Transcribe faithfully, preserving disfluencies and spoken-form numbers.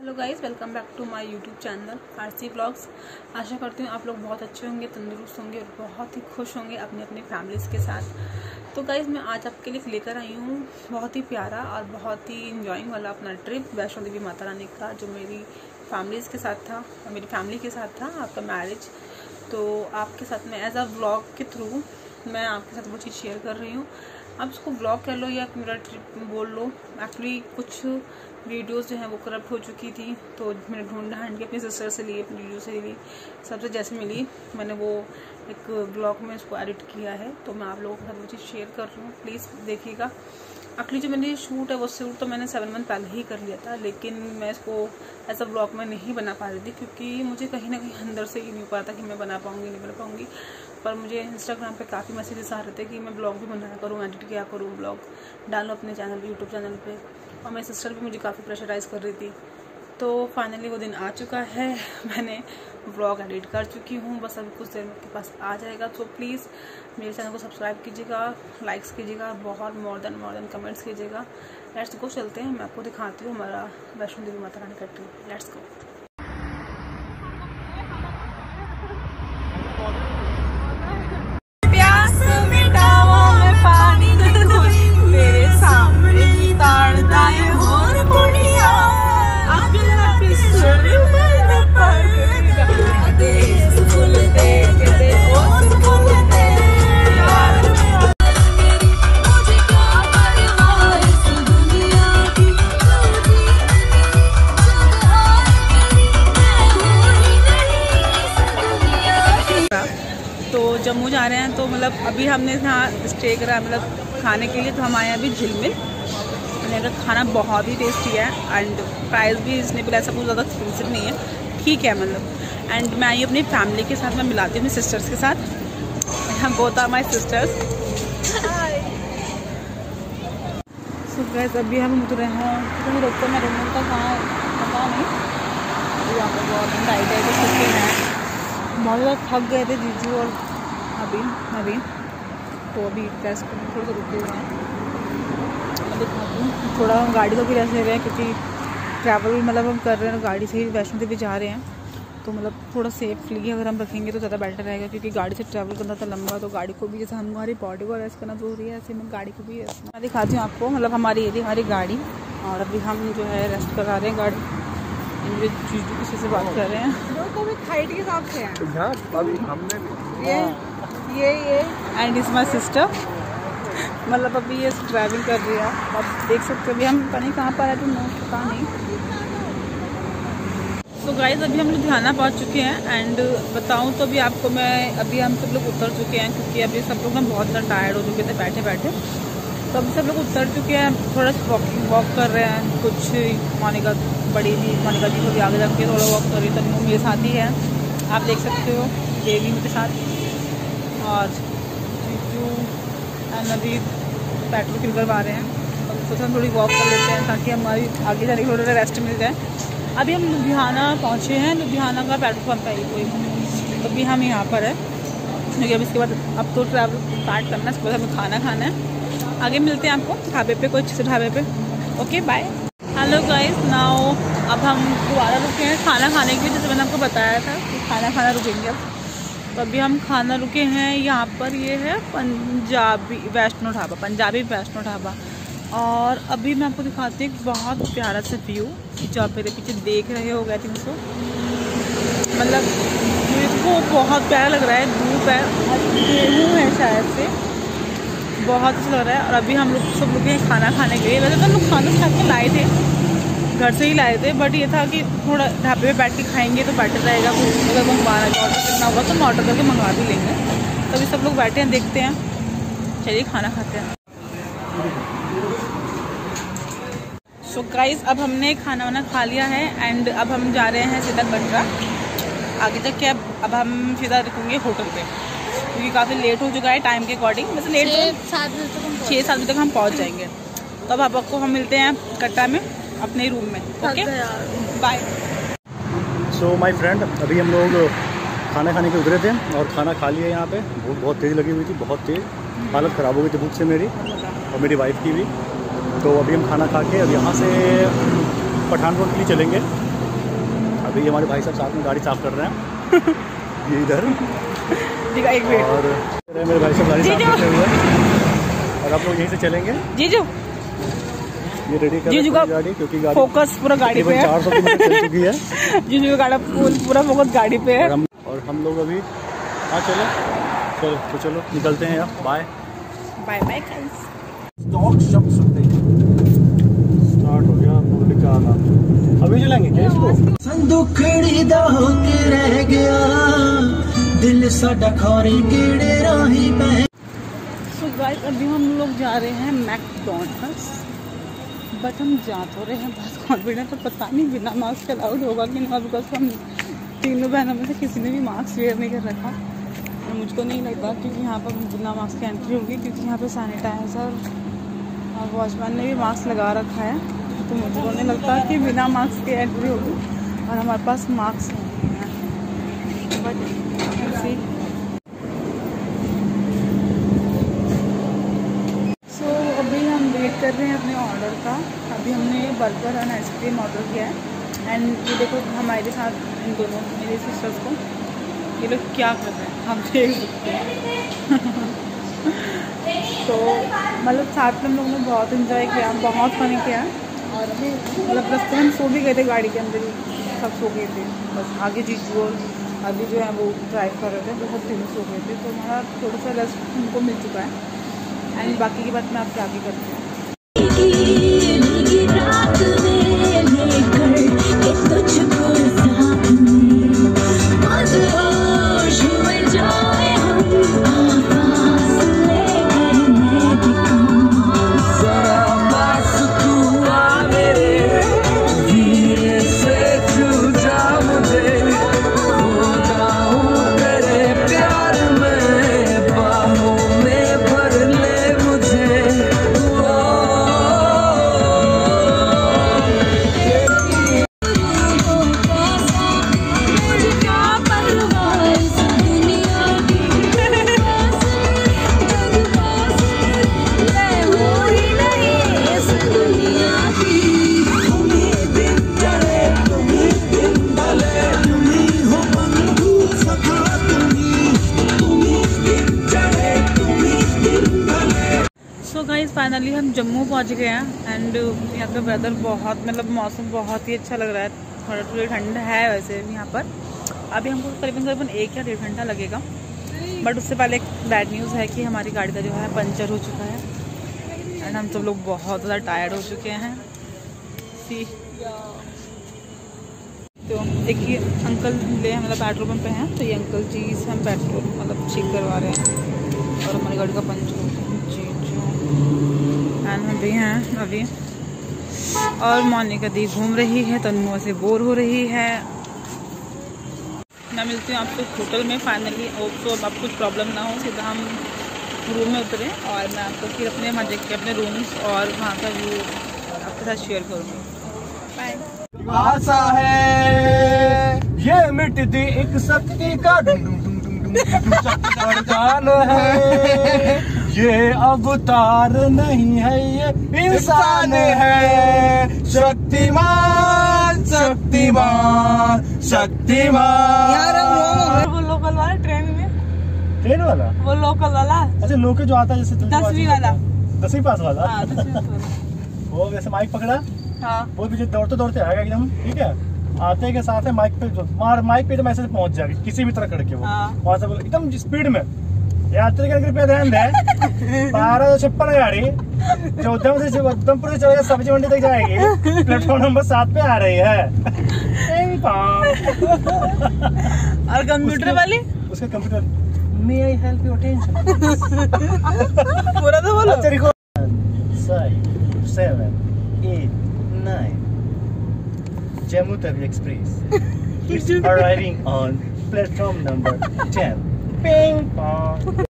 Hello guys, welcome back to my YouTube channel RC vlogs. आशा करती हूँ आप लोग बहुत अच्छे होंगे, तंदुरुस्त होंगे और बहुत ही खुश होंगे अपने अपने फैमिलीज़ के साथ। तो गाइस, मैं आज आपके लिए लेकर आई हूँ बहुत ही प्यारा और बहुत ही इंजॉइंग वाला अपना ट्रिप वैष्णो देवी माता रानी का, जो मेरी फैमिलीज़ के साथ था और मेरी फैमिली के साथ था आपका मैरिज। तो आपके साथ में एज अ व्लॉग के थ्रू मैं आपके साथ वो चीज़ शेयर कर रही हूँ। आप उसको व्लॉग कर लो या मेरा ट्रिप बोल लो। एक्चुअली कुछ वीडियोस जो हैं वो करप्ट हो चुकी थी, तो मैंने ढूंढ ढांढ के अपनी सिस्टर से ली, अपनी वीडियो से ली, सबसे जैसे मिली मैंने वो एक ब्लॉग में उसको एडिट किया है। तो मैं आप लोगों के साथ वो चीज़ शेयर कर रही हूँ, प्लीज़ देखिएगा। एक्चुअली जो मेरी शूट है वो शूट तो मैंने सेवन मंथ पहले ही कर लिया था, लेकिन मैं इसको ऐसा ब्लॉग में नहीं बना पा रही थी क्योंकि मुझे कहीं ना कहीं अंदर से ही नहीं पता था कि मैं बना पाऊँगी नहीं बना पाऊँगी। पर मुझे इंस्टाग्राम पे काफ़ी मैसेजेस आ रहे थे कि मैं ब्लॉग भी बनाया करूँ, एडिट किया करूँ, ब्लॉग डालूँ अपने चैनल यूट्यूब चैनल पे। और मेरी सिस्टर भी मुझे काफ़ी प्रेशराइज़ कर रही थी। तो फाइनली वो दिन आ चुका है, मैंने ब्लॉग एडिट कर चुकी हूँ, बस अभी कुछ देर के पास आ जाएगा। तो प्लीज़ मेरे चैनल को सब्सक्राइब कीजिएगा, लाइक्स कीजिएगा, बहुत more than more than comments कीजिएगा। लेट्स गो, चलते हैं, मैं आपको दिखाती हूँ हमारा वैष्णो देवी माता रानी का ट्रिप। Let's go. तो जम्मू जा रहे हैं, तो मतलब अभी हमने यहाँ स्टे करा मतलब खाने के लिए। तो हम आए हैं अभी झिलमिल। मेरा खाना बहुत ही टेस्टी है एंड प्राइस भी रिजनेबल, ऐसा कुछ ज़्यादा एक्सपेंसिव नहीं है, ठीक है मतलब। एंड मैं आई अपनी फैमिली के साथ, मैं मिलाती हूँ अपनी सिस्टर्स के साथ। हम both are my sisters. So guys, अभी हम उतरे हैं, तो रोकते मैं रूम का कहाँ पता नहीं। यहाँ पर बहुत टाइट है, तो छुट्टी है, बहुत ज़्यादा थक गए थे जीजू और अभी अभी तो अभी टेस्ट थोड़ा सा रुके हुए हैं। मैं दिखाती हूँ थोड़ा, हम गाड़ी को भी रेस्ट ले रहे हैं क्योंकि ट्रैवल मतलब हम कर रहे हैं, गाड़ी से ही वैष्णो देवी जा रहे हैं। तो मतलब थोड़ा सेफली अगर हम रखेंगे तो ज़्यादा बेटर रहेगा, क्योंकि गाड़ी से ट्रैवल करना था लंबा, तो गाड़ी को भी जैसे हमारी बॉडी को रेस्ट करना जरूरी है, ऐसे मैं गाड़ी को भी रेस्ट। मैं दिखाती हूँ आपको, मतलब हमारी ये थी हमारी गाड़ी, और अभी हम जो है रेस्ट करा रहे हैं गाड़ी। मेरे जीजू किसी से बात कर रहे हैं, तो भी हाइट के हिसाब से हैं। अभी हमने ये ये ये एंड इज माई सिस्टर, मतलब अभी ये ट्रैवलिंग कर रही है। आप देख सकते हो अभी हम पता नहीं कहाँ पर है, तो नो पता नहीं। तो गाइस, अभी हम लुधियाना पहुँच चुके हैं एंड बताऊँ तो अभी आपको मैं, अभी हम सब लोग उतर चुके हैं क्योंकि अभी सब लोग ना बहुत ज़्यादा टायर्ड हो चुके थे बैठे बैठे। तो अभी सब लोग उतर चुके हैं, थोड़ा वॉकिंग वॉक कर रहे हैं। कुछ मोनिका बड़ी जी, मोनिका जी थोड़ी आगे जाके थोड़ा वॉक कर रही है, तन्नू मेरे साथ ही है, आप देख सकते हो, देवी मेरे साथ, और जीजू एंड अभी पेट्रोल फिल करवा रहे हैं। और सोचा हम थोड़ी वॉक कर लेते हैं ताकि हमारी आगे जाने की थोड़ा रेस्ट मिल जाए। अभी हम लुधियाना पहुँचे हैं, लुधियाना का पेट्रोल पंप है कोई, तो अभी हम यहाँ पर है क्योंकि अब इसके बाद अब तो ट्रैवल स्टार्ट करना है, इसके बाद हमें खाना खाना है। आगे मिलते हैं आपको ढाबे पे, कोई अच्छे से ढाबे पे। Okay bye. Hello guys, now अब हम दोबारा रुके हैं खाना खाने के लिए, जैसे मैंने आपको बताया था कि खाना खाना रुकेंगे अब। तो अभी हम खाना रुके हैं यहाँ पर, ये है पंजाबी वैष्णो ढाबा, पंजाबी वैष्णो ढाबा। और अभी मैं आपको दिखाती हूँ बहुत प्यारा सा व्यू जो आप मेरे पीछे देख रहे हो गए तीन सौ, मतलब मेरे को बहुत प्यारा लग रहा है। धूप है, गेहूँ है शायद से, बहुत अच्छा लग रहा है। और अभी हम लोग सब लोग हैं खाना खाने के लिए। वैसे तो हम लोग खाना खा के लाए थे, घर से ही लाए थे, बट ये था कि थोड़ा ढाबे पे बैठ के खाएंगे तो बेटर रहेगा। कुछ अगर मंगवाना ऑर्डर करना होगा तो हम ऑर्डर करके मंगवा भी लेंगे। तो अभी सब लोग बैठे हैं, देखते हैं, चलिए खाना खाते हैं। सो so गाइस, अब हमने खाना वाना खा लिया है एंड अब हम जा रहे हैं सीधा कटरा। आगे तक क्या, अब हम सीधा रुकेंगे होटल पे क्योंकि काफ़ी लेट हो चुका है टाइम के अकॉर्डिंग। वैसे लेट सात बजे तक छः सात बजे तक हम पहुंच जाएंगे। तो अब आपको हम मिलते हैं कटरा में अपने रूम में। Okay bye. So my friend, अभी हम लोग खाना खाने के उतरे थे और खाना खा लिया। यहाँ पे भूख बहुत तेज़ लगी हुई थी, बहुत तेज़, हालत ख़राब हो गई थी भूख से मेरी और मेरी वाइफ की भी। तो अभी हम खाना खा के अब यहाँ से पठानकोट के लिए चलेंगे। अभी हमारे भाई साहब साथ में गाड़ी साफ कर रहे हैं ये इधर ठीक है, एक मिनट। और मेरे भाई साहब गाड़ी साफ करते हुए और आप लोग यहीं से चलेंगे। जीजू ये रेडी कर जीजू का गाड़ी, क्योंकि गाड़ी फोकस पूरा गाड़ी पे है। चार सौ किलोमीटर चल चुकी है। जीजू का गाड़ा पूरा फोकस गाड़ी पे है। और हम और हम लोग अभी हाँ चलो चलो तो चलो निकलते हैं यार। Bye bye bye guys. Stock शब्द सुनते ही स्टार्ट हो गया पूरी का आना। अभी चलेंगे क्या इसको? संदुखड़ी दा होके रह गया दिल साडा खारी केड़े राही पे। सो गाइस अभी हम लोग जा रहे हैं मैकडॉनल्ड्स, बट हम जा तो रहे हैं बहुत कॉन्फिडेंट, पर पता नहीं बिना मास्क अलाउड होगा कि ना, बिकॉज हम तीनों बहनों में से किसी ने भी मास्क वेयर नहीं कर रखा। और मुझको नहीं लगता क्योंकि यहाँ पर बिना मास्क की एंट्री होगी, क्योंकि यहाँ पे सैनिटाइजर और वॉचमैन ने भी मास्क लगा रखा है, तो मुझको नहीं लगता कि बिना मास्क की एंट्री होगी। और हमारे पास मास्क नहीं है, बट ऐसे सो अभी हम वेट कर रहे हैं अपने ऑर्डर का। अभी हमने बर्गर एंड आइसक्रीम ऑर्डर किया है। एंड ये देखो हमारे साथ इन दोनों मेरे सिस्टर्स को ये लोग क्या कर रहे हैं हम देख सकते हैं। तो मतलब साथ में हम लोगों ने बहुत इन्जॉय किया, बहुत फन किया। और अभी मतलब रास्ते में हम सो भी गए थे, गाड़ी के अंदर ही सब सो गए थे। बस आगे जीजू और अभी जो है वो ड्राइव कर रहे थे, बहुत दिन सो गए थे, तो हमारा थोड़ा सा रेस्ट उनको मिल चुका है। एंड बाकी की बात मैं आपके आगे करती हूँ। फाइनली हम जम्मू पहुंच गए हैं। एंड यहाँ का वेदर बहुत मतलब मौसम बहुत ही अच्छा लग रहा है। थोड़ा थोड़ी ठंड है वैसे यहाँ पर। अभी हमको करीबन करीबन एक या डेढ़ घंटा लगेगा, बट उससे पहले एक बैड न्यूज़ है कि हमारी गाड़ी का जो है पंचर हो चुका है। एंड हम सब लोग बहुत ज़्यादा टायर्ड हो चुके हैं। सी तो देखिए अंकल ले हम मतलब पेट्रोल पंप पे हैं, तो ये अंकल जी से हम पेट्रोल मतलब चेक करवा रहे हैं और हमारी गाड़ी का पंचर हो गया जी जो। एंड हम भी हैं अभी, और मोनिका दी घूम रही है, तन्मु से बोर हो रही है। मैं मिलती हूँ आपको होटल में फाइनली। होप तो अब कुछ प्रॉब्लम ना हो, सीधा हम रूम में उतरे और मैं आपको फिर अपने वहाँ देख के अपने रूम्स और वहाँ का व्यू आपके साथ शेयर करूँगी। बाय। आशा है ये मिट दी एक शक्ति का वरदान है, ये अवतार नहीं है ये इंसान है। शक्तिमान शक्तिमान शक्तिमान। यार वो लोकल वाला ट्रेन में, ट्रेन वाला वो लोकल वाला, अच्छा लोकल जो आता है जैसे दसवीं वाला, दसवीं पास वाला। हाँ, दसवीं पास वाला। वो वैसे माइक पकड़ा, हाँ। वो पीछे दौड़ते दौड़ते आएगा एकदम, ठीक है। आते के साथ है माइक पे मार माइक पे तो मैसेज पहुंच जाएगा किसी भी तरह करके वो, हाँ। वहां से एकदम स्पीड में। यात्री का कृपया ध्यान दें, बारह सौ छप्पन गाड़ी जो उधम से उधमपुर से चलेगा सब्जी मंडी तक जाएगी, प्लेटफॉर्म नंबर सात पे आ रही है। और कंप्यूटर वाली, उसका computer may I help your attention पूरा तो बोलो। अच्छा record seven eight nine Jammu Tawi Express is arriving on platform number ten. Ping pong.